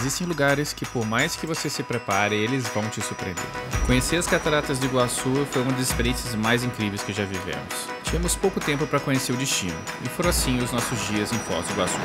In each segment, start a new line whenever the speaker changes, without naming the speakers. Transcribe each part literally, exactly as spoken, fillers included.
existem lugares que, por mais que você se prepare, eles vão te surpreender. Conhecer as Cataratas do Iguaçu foi uma das experiências mais incríveis que já vivemos. Tínhamos pouco tempo para conhecer o destino, e foram assim os nossos dias em Foz do Iguaçu.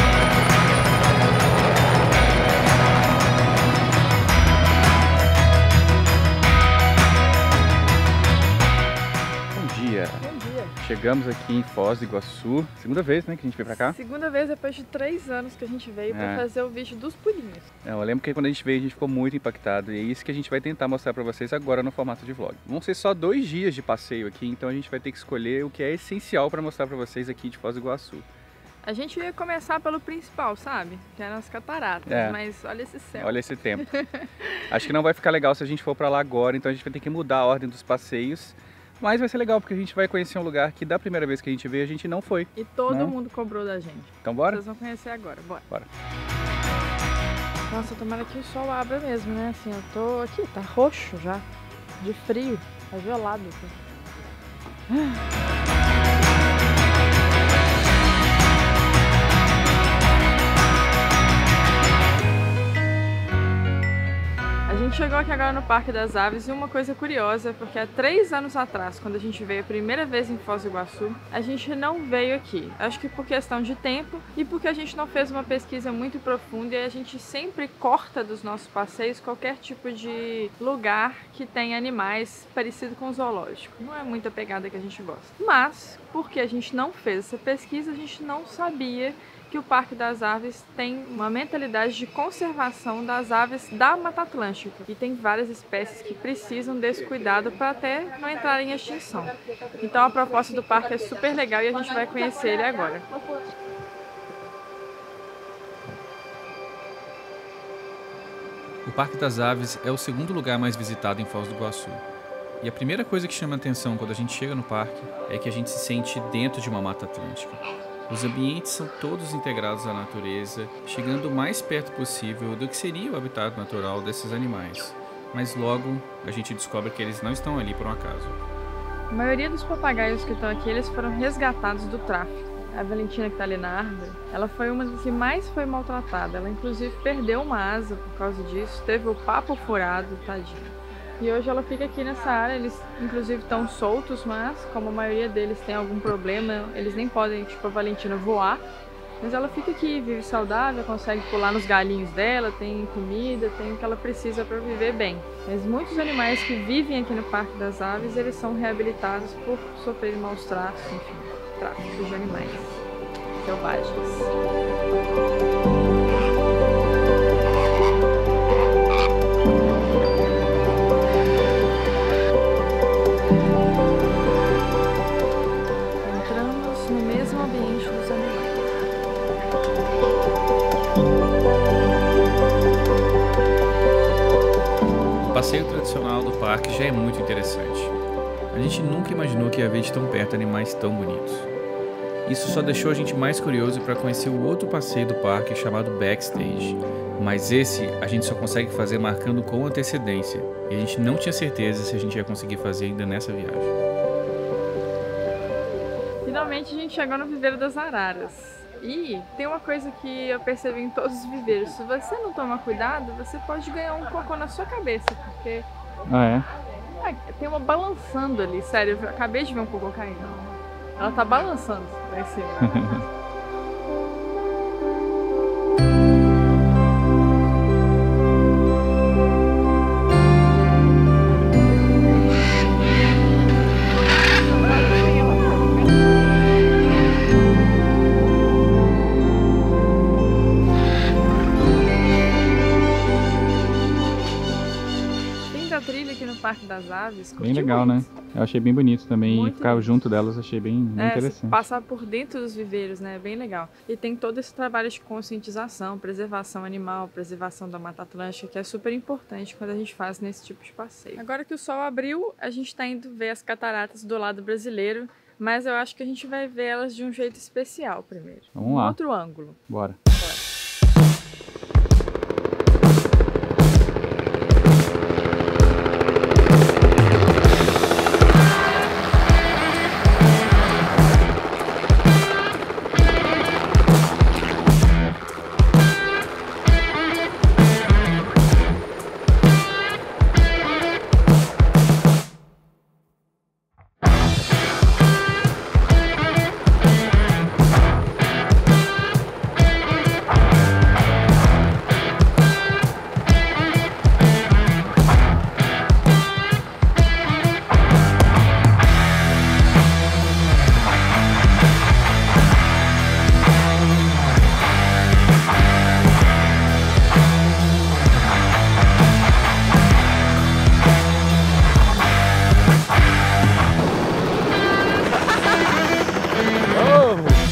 Chegamos aqui em Foz do Iguaçu, segunda vez, né, que a gente veio pra cá?
Segunda vez depois de três anos que a gente veio é. pra fazer o vídeo dos pulinhos.
É, eu lembro que quando a gente veio a gente ficou muito impactado e é isso que a gente vai tentar mostrar pra vocês agora no formato de vlog. Vão ser só dois dias de passeio aqui, então a gente vai ter que escolher o que é essencial pra mostrar pra vocês aqui de Foz do Iguaçu.
A gente ia começar pelo principal, sabe? Que eram as cataratas, é. mas olha esse céu.
Olha esse tempo. Acho que não vai ficar legal se a gente for pra lá agora, então a gente vai ter que mudar a ordem dos passeios. Mas vai ser legal, porque a gente vai conhecer um lugar que da primeira vez que a gente veio, a gente não foi.
E todo
né?
mundo cobrou da gente.
Então bora?
Vocês vão conhecer agora, bora.
Bora.
Nossa, tomara que o sol abra mesmo, né? Assim, eu tô aqui, tá roxo já, de frio, tá gelado aqui. A gente chegou aqui agora no Parque das Aves e uma coisa curiosa, porque há três anos atrás, quando a gente veio a primeira vez em Foz do Iguaçu, a gente não veio aqui. Acho que por questão de tempo e porque a gente não fez uma pesquisa muito profunda e a gente sempre corta dos nossos passeios qualquer tipo de lugar que tenha animais parecido com o zoológico. Não é muita pegada que a gente gosta. Mas, porque a gente não fez essa pesquisa, a gente não sabia que o Parque das Aves tem uma mentalidade de conservação das aves da Mata Atlântica e tem várias espécies que precisam desse cuidado para até não entrar em extinção. Então a proposta do parque é super legal e a gente vai conhecer ele agora.
O Parque das Aves é o segundo lugar mais visitado em Foz do Iguaçu. E a primeira coisa que chama a atenção quando a gente chega no parque é que a gente se sente dentro de uma Mata Atlântica. Os ambientes são todos integrados à natureza, chegando o mais perto possível do que seria o habitat natural desses animais. Mas logo a gente descobre que eles não estão ali por um acaso.
A maioria dos papagaios que estão aqui, eles foram resgatados do tráfico. A Valentina, que está ali na árvore, ela foi uma das que mais foi maltratada. Ela inclusive perdeu uma asa por causa disso, teve o papo furado, tadinha. E hoje ela fica aqui nessa área, eles inclusive estão soltos, mas como a maioria deles tem algum problema, eles nem podem, tipo a Valentina, voar. Mas ela fica aqui, vive saudável, consegue pular nos galinhos dela, tem comida, tem o que ela precisa para viver bem. Mas muitos animais que vivem aqui no Parque das Aves, eles são reabilitados por sofrerem maus tratos, enfim, tráfico de animais selvagens.
O passeio tradicional do parque já é muito interessante. A gente nunca imaginou que ia ver de tão perto animais tão bonitos. Isso só deixou a gente mais curioso para conhecer o outro passeio do parque chamado Backstage. Mas esse a gente só consegue fazer marcando com antecedência, e a gente não tinha certeza se a gente ia conseguir fazer ainda nessa viagem.
Finalmente a gente chegou no viveiro das araras. E tem uma coisa que eu percebi em todos os viveiros, se você não tomar cuidado, você pode ganhar um cocô na sua cabeça, porque...
Ah, é?
Ah, tem uma balançando ali, sério, eu acabei de ver um cocô caindo. Ela tá balançando lá em cima. Parque das Aves.
Bem legal, muito. Né? Eu achei bem bonito também.
Muito
e ficar
bonito.
junto delas achei bem, bem
é,
interessante.
Passar por dentro dos viveiros, né? É bem legal. E tem todo esse trabalho de conscientização, preservação animal, preservação da Mata Atlântica, que é super importante quando a gente faz nesse tipo de passeio. Agora que o sol abriu, a gente tá indo ver as cataratas do lado brasileiro, mas eu acho que a gente vai ver elas de um jeito especial primeiro.
Vamos
um
lá.
outro ângulo.
Bora.
Bora.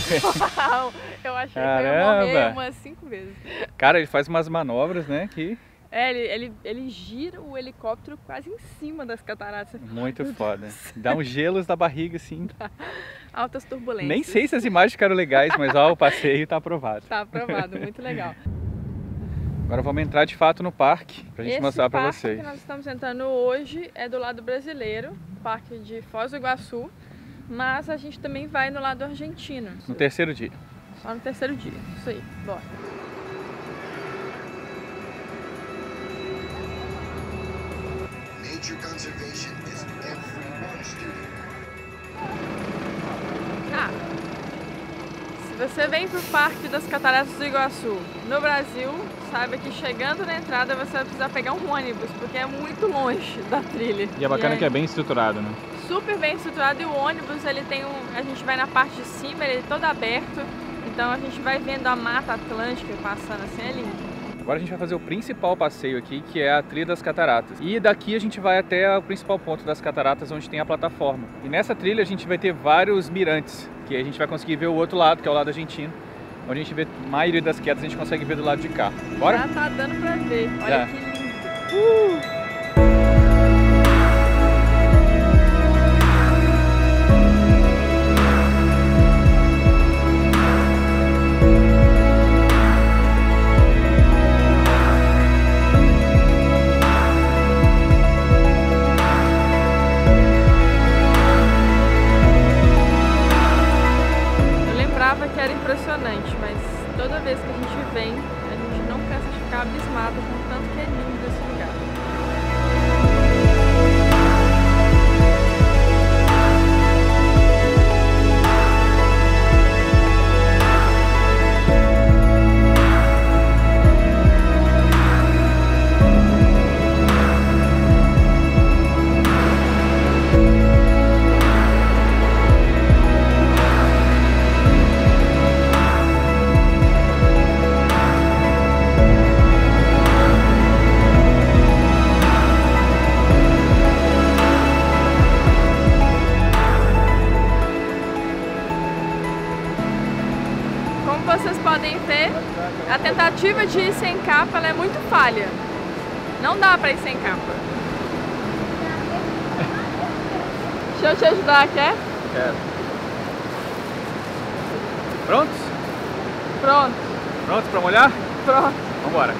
Uau, eu achei
Caramba.
que eu ia morrer umas cinco vezes.
Cara, ele faz umas manobras, né, que...
É, ele, ele, ele gira o helicóptero quase em cima das cataratas.
Muito foda. Dá uns gelos na barriga, assim.
Altas turbulências.
Nem sei se as imagens ficaram legais, mas ó, o passeio tá aprovado.
Tá aprovado, muito legal.
Agora vamos entrar de fato no parque, pra gente
Esse
mostrar pra
parque
vocês.
que nós estamos entrando hoje é do lado brasileiro, parque de Foz do Iguaçu, mas a gente também vai no lado argentino.
No terceiro dia.
Só no terceiro dia, isso aí, bora.
Nature conservation is everyone's duty.
Ah, se você vem pro Parque das Cataratas do Iguaçu no Brasil, saiba que chegando na entrada você vai precisar pegar um ônibus, porque é muito longe da trilha.
E é bacana que é bem estruturado, né?
Super bem estruturado, e o ônibus, ele tem um, a gente vai na parte de cima, ele é todo aberto, então a gente vai vendo a Mata Atlântica passando assim, é lindo.
Agora a gente vai fazer o principal passeio aqui, que é a trilha das cataratas. E daqui a gente vai até o principal ponto das cataratas, onde tem a plataforma. E nessa trilha a gente vai ter vários mirantes, que a gente vai conseguir ver o outro lado, que é o lado argentino, onde a gente vê a maioria das quedas, a gente consegue ver do lado de cá. Bora?
Já tá dando pra ver, olha
Já.
que lindo.
Uh!
Que era impressionante, mas toda vez que a gente vem, a gente não cansa de ficar abismado com o tanto que é lindo esse lugar. Vocês podem ver, a tentativa de ir sem capa ela é muito falha. Não dá pra ir sem capa. Deixa eu te ajudar, quer?
Quero. Prontos?
Pronto.
Prontos pra molhar?
Pronto.
Vambora.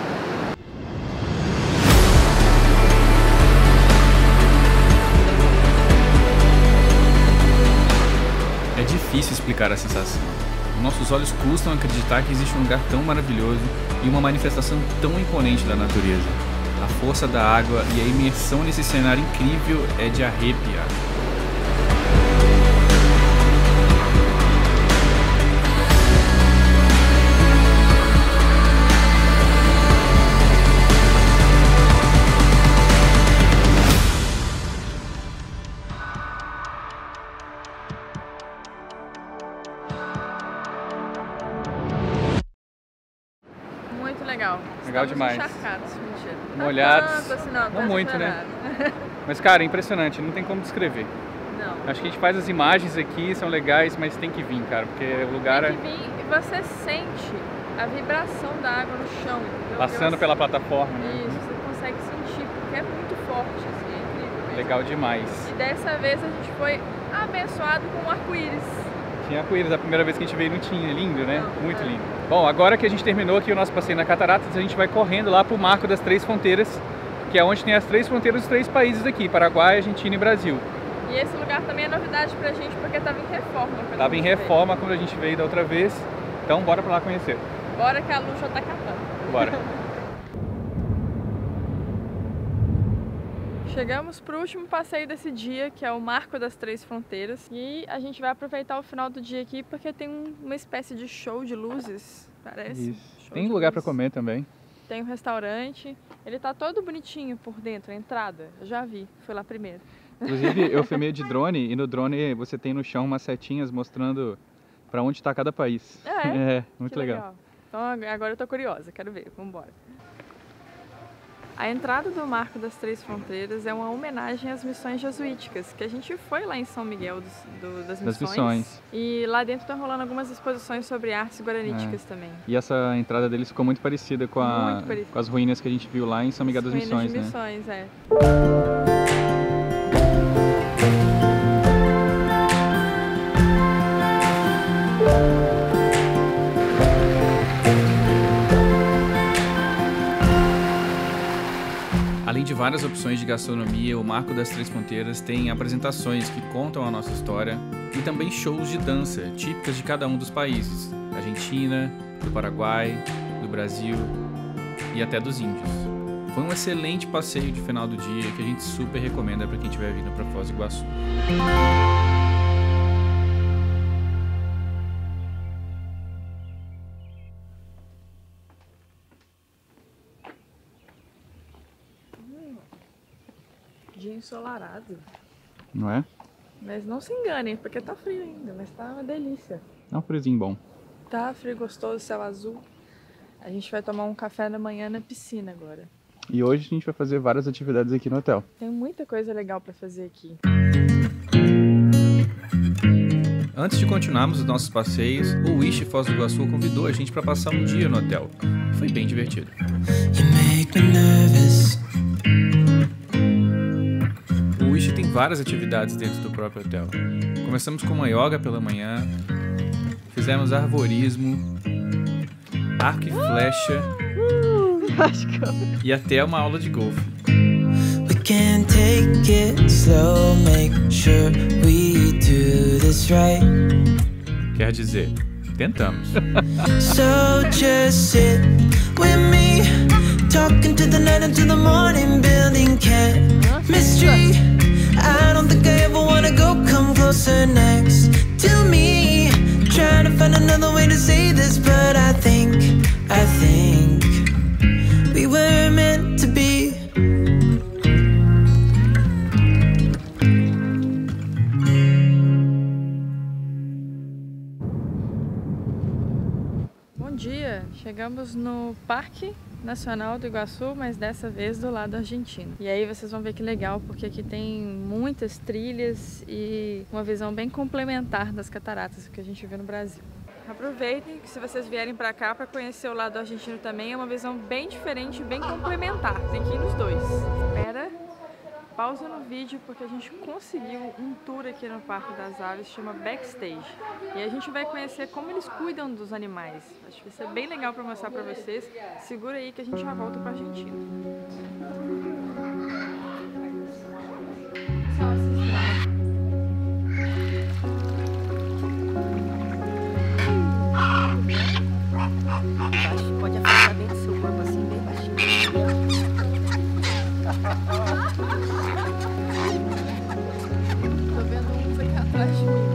É difícil explicar a sensação. Nossos olhos custam acreditar que existe um lugar tão maravilhoso e uma manifestação tão imponente da natureza. A força da água e a imersão nesse cenário incrível é de arrepiar.
Legal.
Legal
Estamos
demais.
encharcados, mentira.
Molhados.
Não tanto assim, não,
Não
tá
muito, né?
exagerado.
Mas, cara, é impressionante, não tem como descrever.
Não.
Acho que a gente faz as imagens aqui, são legais, mas tem que vir, cara, porque o lugar
Tem
é
que vir e você sente a vibração da água no chão, entendeu?
passando
Eu-
pela plataforma, né?
Isso, você consegue sentir, porque é muito forte, assim, é incrível mesmo.
Legal demais.
E dessa vez a gente foi abençoado com um arco-íris.
Tinha arco-íris, a primeira vez que a gente veio não tinha, lindo, né?
Não,
Muito
é.
lindo. Bom, agora que a gente terminou aqui o nosso passeio na Cataratas, a gente vai correndo lá pro Marco das Três Fronteiras, que é onde tem as três fronteiras dos três países aqui, Paraguai, Argentina e Brasil.
E esse lugar também é novidade pra gente, porque tava em reforma. quando a
Tava em
gente
reforma quando a gente veio da outra vez, então bora pra lá conhecer.
veio. Bora que a luz já tá catando.
Bora.
Chegamos pro último passeio desse dia, que é o Marco das Três Fronteiras. E a gente vai aproveitar o final do dia aqui, porque tem um- uma espécie de show de luzes, parece.
Isso.
Show
Tem
de
lugar pra
luzes.
comer também.
Tem um restaurante. Ele tá todo bonitinho por dentro, a entrada. Eu já vi, fui lá primeiro.
Inclusive, eu filmei de drone e no drone você tem no chão umas setinhas mostrando pra onde está cada país.
Ah, é?
É, muito
Que
legal.
legal. Então agora eu tô curiosa, quero ver, vamos embora. A entrada do Marco das Três Fronteiras é uma homenagem às missões jesuíticas, que a gente foi lá em São Miguel dos, do, das,
das
missões,
missões.
E lá dentro estão rolando algumas exposições sobre artes guaraníticas
é.
também.
E essa entrada deles ficou muito parecida com, a,
muito parecida.
com as ruínas que a gente viu lá em São Miguel das Missões,
de
né?
Missões, é.
Além de várias opções de gastronomia, o Marco das Três Fronteiras tem apresentações que contam a nossa história e também shows de dança típicas de cada um dos países, da Argentina, do Paraguai, do Brasil e até dos índios. Foi um excelente passeio de final do dia que a gente super recomenda para quem estiver vindo para Foz do Iguaçu.
Dia ensolarado.
Não é?
Mas não se enganem, porque tá frio ainda, mas tá uma delícia.
É um friozinho bom.
Tá frio, gostoso, céu azul. A gente vai tomar um café da manhã na piscina agora.
E hoje a gente vai fazer várias atividades aqui no hotel.
Tem muita coisa legal pra fazer aqui.
Antes de continuarmos os nossos passeios, o Wish Foz do Iguaçu convidou a gente para passar um dia no hotel. Foi bem divertido. O Wish tem várias atividades dentro do próprio hotel. Começamos com uma yoga pela manhã, fizemos arvorismo, arco e flecha e até uma aula de golfe.
We can take it slow, make sure we do this right.
Quer dizer, tentamos.
So just sit with me, talking to the night until the morning, building chemistry. I don't think I ever wanna go, come closer next to me. Trying to find another way to say this, but I think, I think we were meant to be.
Bom dia! Chegamos no Parque Nacional do Iguaçu, mas dessa vez do lado argentino. E aí vocês vão ver que legal, porque aqui tem muitas trilhas e uma visão bem complementar das cataratas que a gente vê no Brasil. Aproveitem que se vocês vierem para cá para conhecer o lado argentino também, é uma visão bem diferente e bem complementar. Tem que ir nos dois. Espera, pausa no vídeo porque a gente conseguiu um tour aqui no Parque das Aves, chama Backstage. E a gente vai conhecer como eles cuidam dos animais. Acho que vai ser bem legal para mostrar para vocês. Segura aí que a gente já volta para a Argentina.
Pode afastar bem o seu corpo assim, bem baixinho.
Tô vendo uns aqui atrás de mim.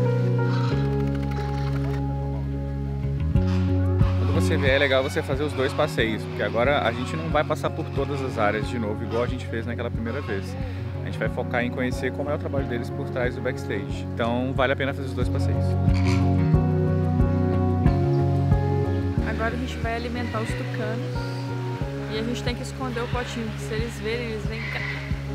Quando você vier, é legal você fazer os dois passeios, porque agora a gente não vai passar por todas as áreas de novo, igual a gente fez naquela primeira vez. A gente vai focar em conhecer como é o trabalho deles por trás do backstage. Então vale a pena fazer os dois passeios.
Agora a gente vai alimentar os tucanos e a gente tem que esconder o potinho, porque se eles verem, eles vêm cá.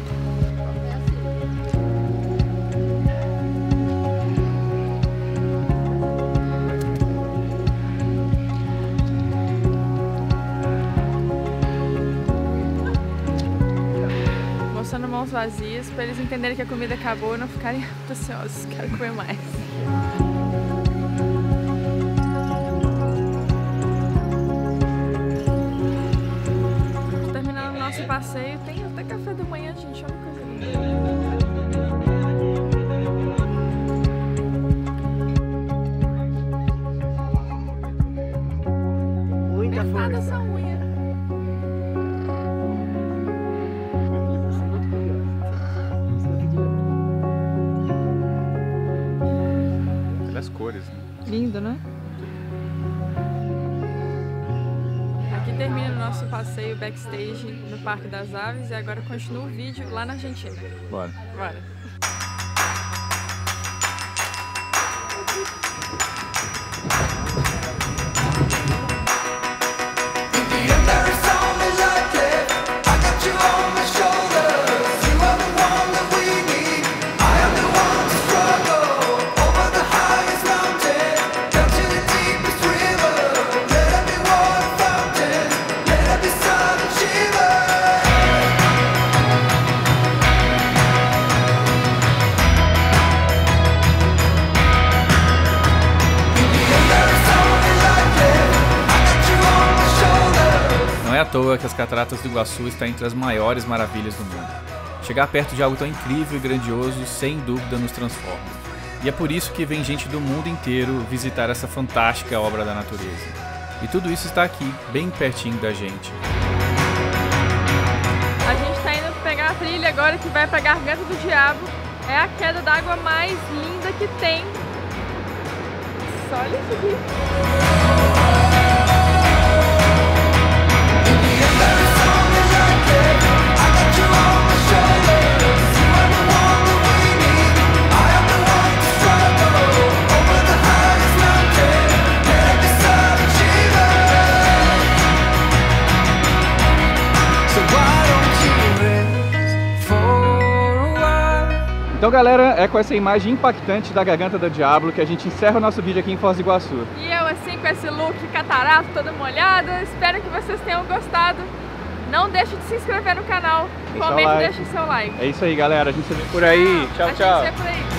Mostrando mãos vazias para eles entenderem que a comida acabou e não ficarem ansiosos, quero comer mais. Nosso passeio tem até café da manhã, gente, olha que coisa linda.
Muita
Apertada
força.
essa unha.
Pelas cores, né?
Lindo, né? Aqui termina o nosso passeio backstage no Parque das Aves e agora continua o vídeo lá na Argentina.
Bora.
Bora!
Every song is like it. I got you
é à toa que as Cataratas do Iguaçu estão entre as maiores maravilhas do mundo. Chegar perto de algo tão incrível e grandioso, sem dúvida, nos transforma. E é por isso que vem gente do mundo inteiro visitar essa fantástica obra da natureza. E tudo isso está aqui, bem pertinho da gente.
A gente está indo pegar a trilha agora que vai pra Garganta do Diabo. É a queda d'água mais linda que tem. Só olha isso aqui.
Então galera, é com essa imagem impactante da Garganta do Diabo que a gente encerra o nosso vídeo aqui em Foz do Iguaçu.
E eu assim com esse look catarato, toda molhada, espero que vocês tenham gostado. Não deixe de se inscrever no canal,
Deixa
comente e
like.
deixe o seu like.
É isso aí galera, a gente se vê por aí. Tchau,
a
tchau.
gente se vê por aí.